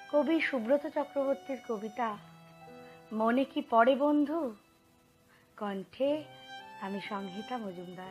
কবি সুব্রত চক্রবর্তীর কবিতা মনে কি পড়ে বন্ধু, কণ্ঠে আমি সংহিতা মজুমদার।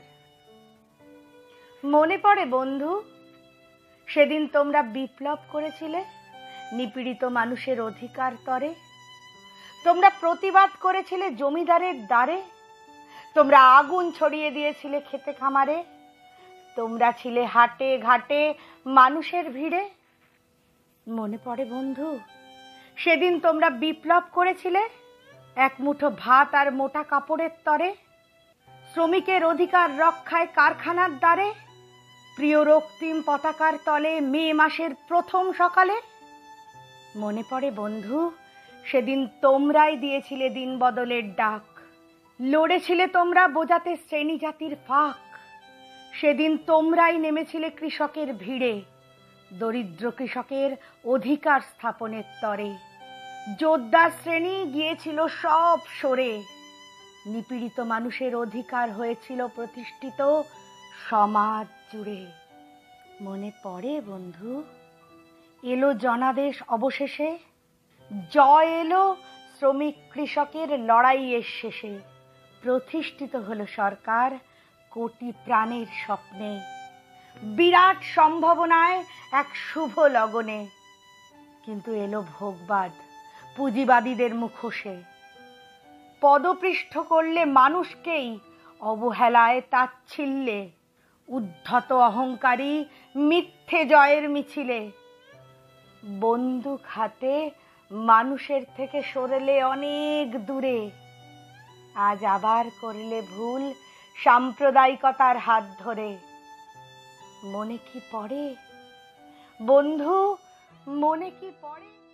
মনে পড়ে বন্ধু, সেদিন তোমরা বিপ্লব করেছিলে নিপীড়িত মানুষের অধিকার তরে। তোমরা প্রতিবাদ করেছিলে জমিদারের দ্বারে। তোমরা আগুন ছড়িয়ে দিয়েছিলে খেতে খামারে। তোমরা ছিলে হাটে ঘাটে মানুষের ভিড়ে। মনে পড়ে বন্ধু, সেদিন তোমরা বিপ্লব করেছিলে এক মুঠো ভাত আর মোটা কাপড়ের তরে। শ্রমিকের অধিকার রক্ষায় কারখানার দ্বারে। প্রিয় রক্তিম পতাকার তলে মে মাসের প্রথম সকালে। মনে পড়ে বন্ধু, সেদিন তোমরাই দিয়েছিলে দিন বদলের ডাক। লড়েছিলে তোমরা বোঝাতে শ্রেণী জাতির ফাঁক। সেদিন তোমরাই নেমেছিলে কৃষকের ভিড়ে, দরিদ্র কৃষকের অধিকার স্থাপনের তরে। যোদ্ধার শ্রেণী গিয়েছিল সব সরে। নিপীড়িত মানুষের অধিকার হয়েছিল প্রতিষ্ঠিত সমাজ জুড়ে। মনে পড়ে বন্ধু, এলো জনাদেশ অবশেষে। জয় এলো শ্রমিক কৃষকের লড়াইয়ের শেষে। প্রতিষ্ঠিত হলো সরকার কোটি প্রাণের স্বপ্নে। বিরাট সম্ভাবনায় এক শুভ লগনে। কিন্তু এলো ভোগবাদ পুঁজিবাদীদের মুখোশে। পদপৃষ্ঠ করলে মানুষকেই অবহেলায় তাচ্ছিল্যে। উদ্ধত অহংকারী মিথ্যে জয়ের মিছিলে। বন্দুক হাতে মানুষের থেকে সরলে অনেক দূরে। আজ আবার করলে ভুল সাম্প্রদায়িকতার হাত ধরে। মনে কি পড়ে বন্ধু, মনে কি পড়ে?